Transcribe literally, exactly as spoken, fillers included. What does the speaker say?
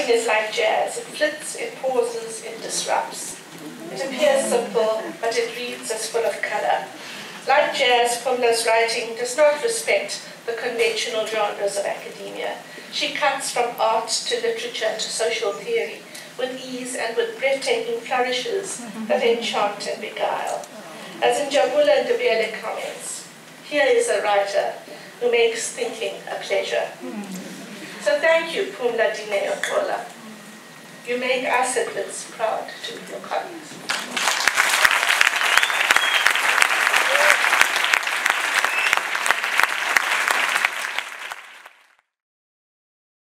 is like jazz. It flits, it pauses, it disrupts. It appears simple, but it reads as full of color. Like jazz, Phumla's writing does not respect the conventional genres of academia. She cuts from art to literature to social theory with ease and with breathtaking flourishes that enchant and beguile. As Njabula Ndebele comments, here is a writer who makes thinking a pleasure. So thank you, Phumla Dineo-Kola. You make us at Wits proud to be your colleagues.